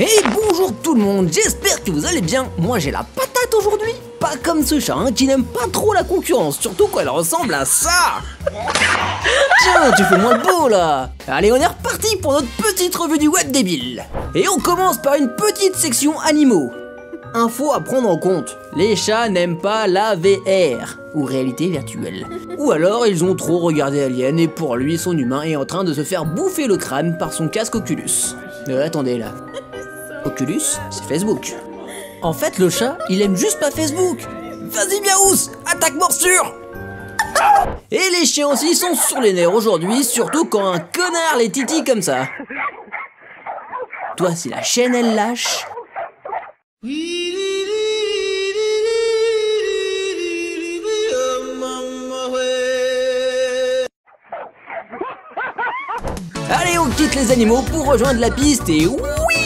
Et bonjour tout le monde, j'espère que vous allez bien. Moi j'ai la patate aujourd'hui. Pas comme ce chat qui n'aime pas trop la concurrence, surtout quand elle ressemble à ça. Tiens, tu fais moins beau là. Allez, on est reparti pour notre petite revue du web débile. Et on commence par une petite section animaux. Info à prendre en compte, les chats n'aiment pas la VR, ou réalité virtuelle. Ou alors ils ont trop regardé Alien et pour lui son humain est en train de se faire bouffer le crâne par son casque Oculus. Attendez là. Oculus, c'est Facebook. En fait le chat, il aime juste pas Facebook. Vas-y Miaous, attaque morsure. Et les chiens aussi sont sur les nerfs aujourd'hui, surtout quand un connard les titille comme ça. Toi si la chaîne elle lâche... Allez, on quitte les animaux pour rejoindre la piste et oui!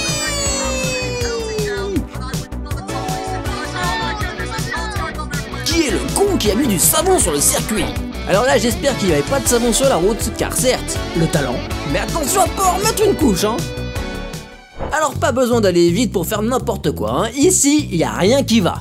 Qui est le con qui a mis du savon sur le circuit? Alors là, j'espère qu'il n'y avait pas de savon sur la route, car certes, le talent. Mais attention à pas en remettre une couche, hein! Alors pas besoin d'aller vite pour faire n'importe quoi, hein. Ici, il n'y a rien qui va.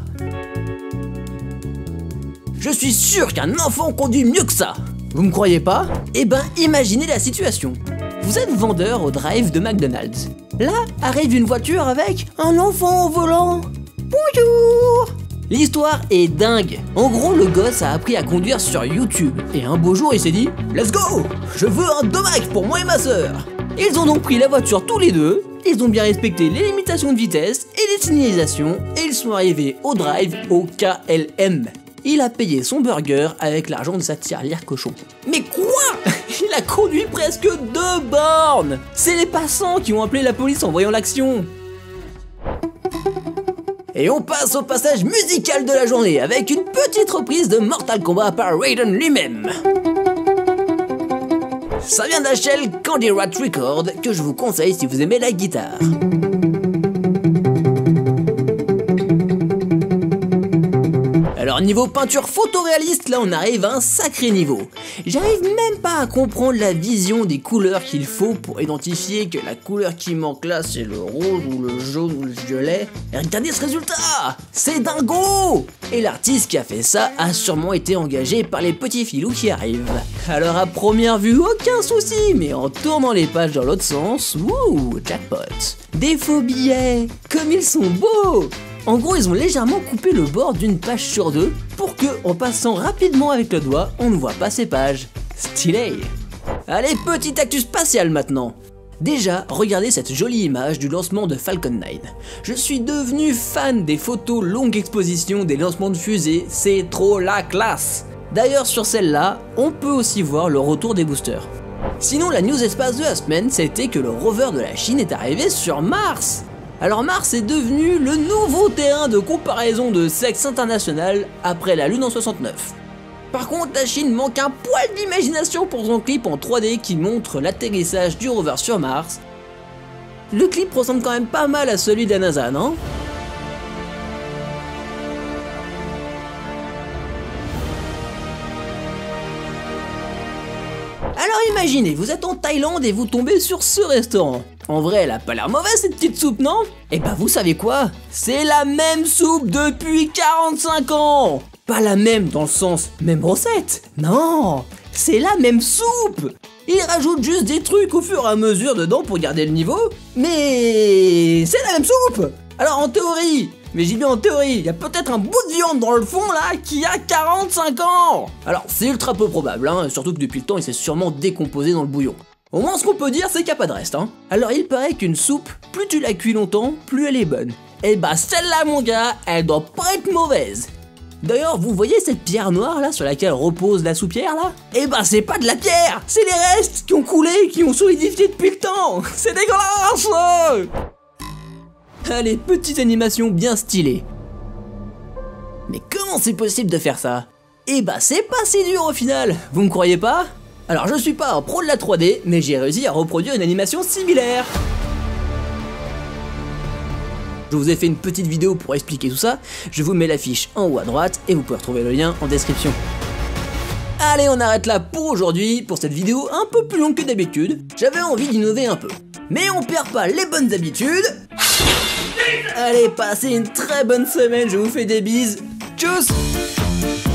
Je suis sûr qu'un enfant conduit mieux que ça. Vous me croyez pas? Eh ben, imaginez la situation. Vous êtes vendeur au drive de McDonald's. Là, arrive une voiture avec un enfant au volant. Bonjour! L'histoire est dingue. En gros, le gosse a appris à conduire sur YouTube. Et un beau jour, il s'est dit « Let's go! Je veux un domac pour moi et ma sœur !» Ils ont donc pris la voiture tous les deux. Ils ont bien respecté les limitations de vitesse et les signalisations. Et ils sont arrivés au drive au KLM. Il a payé son burger avec l'argent de sa tirelire cochon. Mais quoi? Il a conduit presque 2 bornes. C'est les passants qui ont appelé la police en voyant l'action. Et on passe au passage musical de la journée avec une petite reprise de Mortal Kombat par Raiden lui-même. Ça vient d'HL Candy Rat Record que je vous conseille si vous aimez la guitare. Alors niveau peinture photoréaliste, là on arrive à un sacré niveau. J'arrive même pas à comprendre la vision des couleurs qu'il faut pour identifier que la couleur qui manque là c'est le rouge ou le jaune ou le violet. Et regardez ce résultat, c'est dingo! Et l'artiste qui a fait ça a sûrement été engagé par les petits filous qui arrivent. Alors à première vue, aucun souci, mais en tournant les pages dans l'autre sens, wouh, jackpot. Des faux billets, comme ils sont beaux! En gros, ils ont légèrement coupé le bord d'une page sur deux pour que, en passant rapidement avec le doigt, on ne voit pas ces pages. Stylé! Allez, petit actu spatial maintenant. Déjà, regardez cette jolie image du lancement de Falcon 9. Je suis devenu fan des photos longue exposition des lancements de fusées, c'est trop la classe! D'ailleurs, sur celle-là, on peut aussi voir le retour des boosters. Sinon, la news espace de la semaine, c'était que le rover de la Chine est arrivé sur Mars! Alors Mars est devenu le nouveau terrain de comparaison de sexe international après la Lune en 69. Par contre, la Chine manque un poil d'imagination pour son clip en 3D qui montre l'atterrissage du rover sur Mars. Le clip ressemble quand même pas mal à celui de la NASA, non ? Alors imaginez, vous êtes en Thaïlande et vous tombez sur ce restaurant. En vrai, elle a pas l'air mauvaise cette petite soupe, non? Eh ben vous savez quoi? C'est la même soupe depuis 45 ans! Pas la même dans le sens même recette, non! C'est la même soupe! Ils rajoutent juste des trucs au fur et à mesure dedans pour garder le niveau, mais c'est la même soupe! Alors en théorie, mais j'ai bien en théorie, il y a peut-être un bout de viande dans le fond là qui a 45 ans! Alors c'est ultra peu probable, hein, surtout que depuis le temps il s'est sûrement décomposé dans le bouillon. Au moins ce qu'on peut dire c'est qu'il n'y a pas de reste, hein. Alors il paraît qu'une soupe, plus tu la cuis longtemps, plus elle est bonne. Et bah celle-là mon gars, elle doit pas être mauvaise. D'ailleurs vous voyez cette pierre noire là sur laquelle repose la soupière là? Et bah c'est pas de la pierre, c'est les restes qui ont coulé, qui ont solidifié depuis le temps. C'est dégueulasse! Allez, petite animation bien stylée. Mais comment c'est possible de faire ça? Et bah c'est pas si dur au final, vous me croyez pas? Alors je suis pas un pro de la 3D, mais j'ai réussi à reproduire une animation similaire. Je vous ai fait une petite vidéo pour expliquer tout ça, je vous mets l'affiche en haut à droite et vous pouvez retrouver le lien en description. Allez, on arrête là pour aujourd'hui, pour cette vidéo un peu plus longue que d'habitude. J'avais envie d'innover un peu. Mais on perd pas les bonnes habitudes. Allez, passez une très bonne semaine, je vous fais des bises. Tchuss!